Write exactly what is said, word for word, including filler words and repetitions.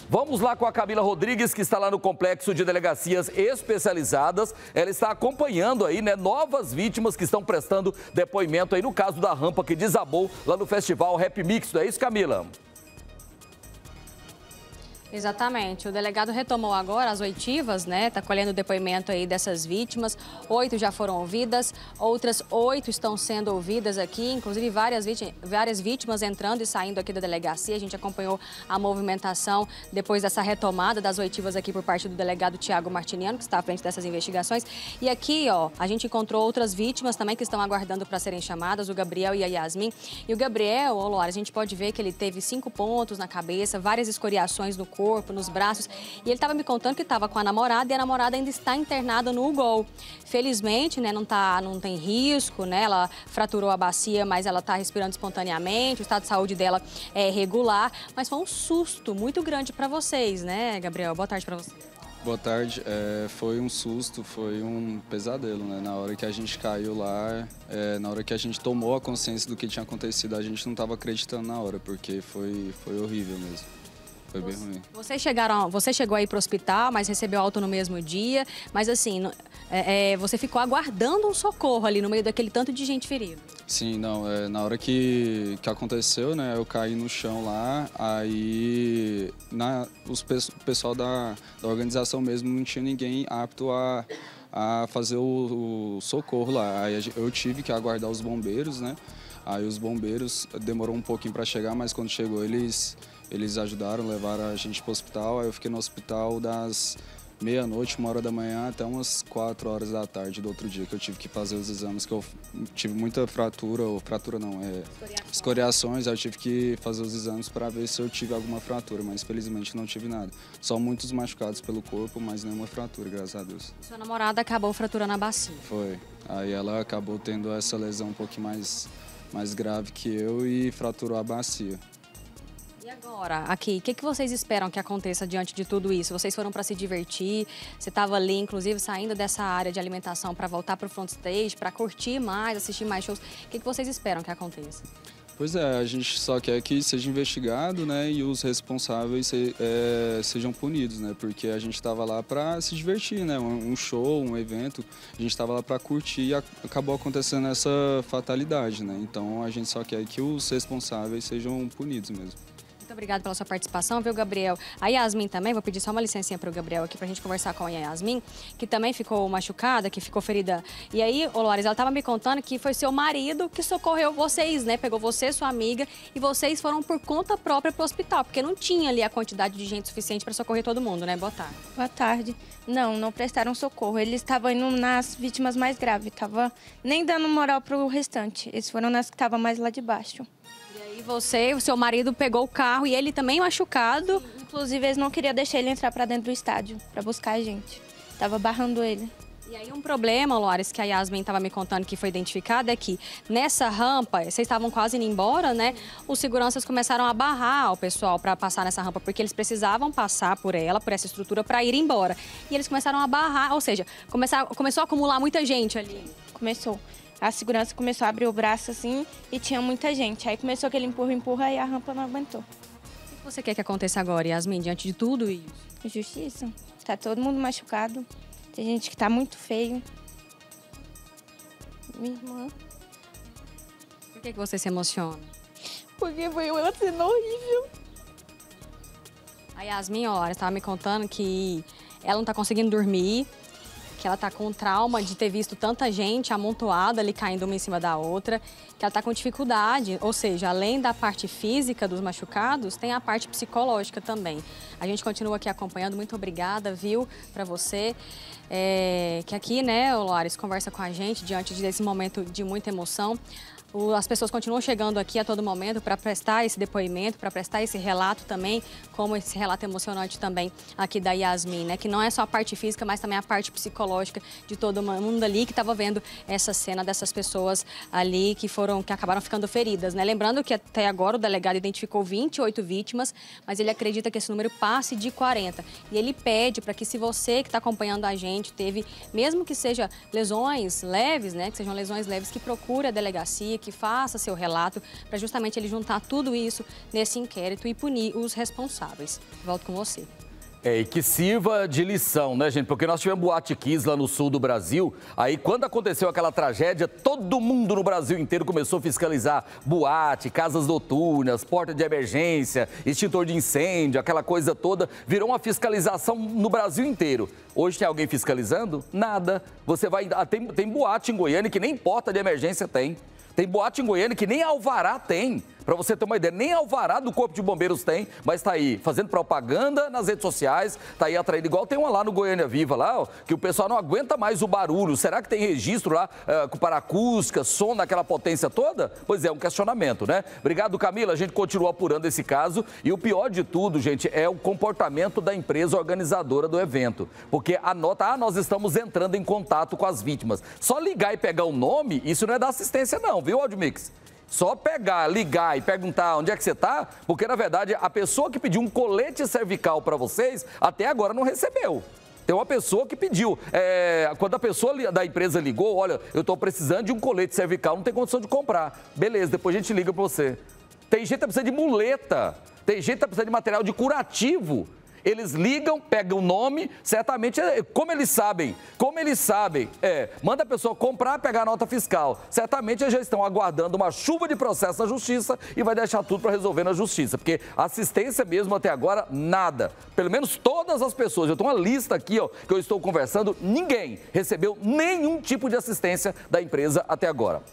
Vamos lá com a Camila Rodrigues, que está lá no Complexo de Delegacias Especializadas. Ela está acompanhando aí, né, novas vítimas que estão prestando depoimento aí no caso da rampa que desabou lá no festival Rap Mix. Não é isso, Camila? Exatamente. O delegado retomou agora as oitivas, né? Está colhendo o depoimento aí dessas vítimas. Oito já foram ouvidas, outras oito estão sendo ouvidas aqui, inclusive várias vítimas, várias vítimas entrando e saindo aqui da delegacia. A gente acompanhou a movimentação depois dessa retomada das oitivas aqui por parte do delegado Tiago Martiniano, que está à frente dessas investigações. E aqui, ó, a gente encontrou outras vítimas também que estão aguardando para serem chamadas, o Gabriel e a Yasmin. E o Gabriel, ó, Luara, a gente pode ver que ele teve cinco pontos na cabeça, várias escoriações no corpo, corpo, nos braços, e ele estava me contando que estava com a namorada e a namorada ainda está internada no U G O L. Felizmente, né, não, tá, não tem risco, né, ela fraturou a bacia, mas ela está respirando espontaneamente, o estado de saúde dela é regular, mas foi um susto muito grande para vocês, né, Gabriel? Boa tarde para você. Boa tarde, é, foi um susto, foi um pesadelo, né? Na hora que a gente caiu lá, é, na hora que a gente tomou a consciência do que tinha acontecido, a gente não estava acreditando na hora, porque foi, foi horrível mesmo. Foi bem ruim. Você, chegaram, você chegou aí para o hospital, mas recebeu alta no mesmo dia. Mas assim, é, é, você ficou aguardando um socorro ali no meio daquele tanto de gente ferida. Sim, não. É, na hora que, que aconteceu, né, eu caí no chão lá, aí na, os, o pessoal da, da organização mesmo não tinha ninguém apto a, a fazer o, o socorro lá. Aí eu tive que aguardar os bombeiros, né? Aí os bombeiros demorou um pouquinho para chegar, mas quando chegou eles... Eles ajudaram, levaram a gente para o hospital. Aí eu fiquei no hospital das meia-noite, uma hora da manhã, até umas quatro horas da tarde do outro dia, que eu tive que fazer os exames, que eu tive muita fratura, ou fratura não, é escoriações. Aí eu tive que fazer os exames para ver se eu tive alguma fratura, mas felizmente não tive nada. Só muitos machucados pelo corpo, mas nenhuma fratura, graças a Deus. Sua namorada acabou fraturando a bacia. Foi. Aí ela acabou tendo essa lesão um pouquinho mais, mais grave que eu e fraturou a bacia. E agora, aqui, o que, que vocês esperam que aconteça diante de tudo isso? Vocês foram para se divertir, você estava ali, inclusive, saindo dessa área de alimentação para voltar para o front stage, para curtir mais, assistir mais shows. O que, que vocês esperam que aconteça? Pois é, a gente só quer que seja investigado, né, e os responsáveis se, é, sejam punidos, né, porque a gente estava lá para se divertir, né, um, um show, um evento, a gente estava lá para curtir e a, acabou acontecendo essa fatalidade, né, então a gente só quer que os responsáveis sejam punidos mesmo. Muito obrigada pela sua participação, viu, Gabriel? A Yasmin também, vou pedir só uma licencinha para o Gabriel aqui para a gente conversar com a Yasmin, que também ficou machucada, que ficou ferida. E aí, ô Loares, ela estava me contando que foi seu marido que socorreu vocês, né? Pegou você, sua amiga, e vocês foram por conta própria para o hospital, porque não tinha ali a quantidade de gente suficiente para socorrer todo mundo, né? Boa tarde. Boa tarde. Não, não prestaram socorro. Eles estavam indo nas vítimas mais graves, tava nem dando moral para o restante. Eles foram nas que estavam mais lá de baixo. E você, o seu marido pegou o carro e ele também machucado. Sim, inclusive, eles não queriam deixar ele entrar para dentro do estádio, para buscar a gente. Tava barrando ele. E aí um problema, Loares, que a Yasmin estava me contando que foi identificado, é que nessa rampa, vocês estavam quase indo embora, né? Os seguranças começaram a barrar o pessoal para passar nessa rampa, porque eles precisavam passar por ela, por essa estrutura, para ir embora. E eles começaram a barrar, ou seja, começar, começou a acumular muita gente ali. Começou. A segurança começou a abrir o braço assim e tinha muita gente. Aí começou aquele empurra, empurra e a rampa não aguentou. O que você quer que aconteça agora, Yasmin, diante de tudo isso? Justiça. Tá todo mundo machucado. Tem gente que tá muito feio. Minha irmã. Por que, que você se emociona? Porque foi uma cena horrível. A Yasmin, ó, estava me contando que ela não tá conseguindo dormir, que ela tá com trauma de ter visto tanta gente amontoada ali caindo uma em cima da outra, que ela tá com dificuldade, ou seja, além da parte física dos machucados, tem a parte psicológica também. A gente continua aqui acompanhando, muito obrigada, viu, para você, é, que aqui, né, o Loares, conversa com a gente diante desse momento de muita emoção. As pessoas continuam chegando aqui a todo momento para prestar esse depoimento, para prestar esse relato também, como esse relato emocionante também aqui da Yasmin, né? Que não é só a parte física, mas também a parte psicológica de todo mundo ali que estava vendo essa cena dessas pessoas ali que foram, que acabaram ficando feridas, né? Lembrando que até agora o delegado identificou vinte e oito vítimas, mas ele acredita que esse número passe de quarenta. E ele pede para que, se você que está acompanhando a gente teve, mesmo que seja lesões leves, né? Que sejam lesões leves, que procure a delegacia, que faça seu relato, para justamente ele juntar tudo isso nesse inquérito e punir os responsáveis. Volto com você. É, e que sirva de lição, né, gente? Porque nós tivemos Boate Kiss lá no sul do Brasil. Aí, quando aconteceu aquela tragédia, todo mundo no Brasil inteiro começou a fiscalizar boate, casas noturnas, porta de emergência, extintor de incêndio, aquela coisa toda. Virou uma fiscalização no Brasil inteiro. Hoje tem alguém fiscalizando? Nada. Você vai... Tem, tem boate em Goiânia que nem porta de emergência tem. Tem boate em Goiânia que nem alvará tem. Para você ter uma ideia, nem alvará do Corpo de Bombeiros tem, mas está aí fazendo propaganda nas redes sociais, está aí atraindo. Igual tem uma lá no Goiânia Viva, lá, ó, que o pessoal não aguenta mais o barulho. Será que tem registro lá uh, para acústica, som naquela potência toda? Pois é, um questionamento, né? Obrigado, Camila. A gente continua apurando esse caso. E o pior de tudo, gente, é o comportamento da empresa organizadora do evento. Porque anota, ah, nós estamos entrando em contato com as vítimas. Só ligar e pegar o nome, isso não é da assistência não, viu, Audimix? Só pegar, ligar e perguntar onde é que você está, porque, na verdade, a pessoa que pediu um colete cervical para vocês, até agora não recebeu. Tem uma pessoa que pediu. É, quando a pessoa da empresa ligou, olha, eu estou precisando de um colete cervical, não tem condição de comprar. Beleza, depois a gente liga para você. Tem gente que precisa de muleta, tem gente que precisa de material de curativo. Eles ligam, pegam o nome, certamente, como eles sabem, como eles sabem, é, manda a pessoa comprar, pegar a nota fiscal. Certamente eles já estão aguardando uma chuva de processo na justiça e vai deixar tudo para resolver na justiça, porque assistência mesmo até agora, nada. Pelo menos todas as pessoas, eu tenho uma lista aqui, ó, que eu estou conversando, ninguém recebeu nenhum tipo de assistência da empresa até agora.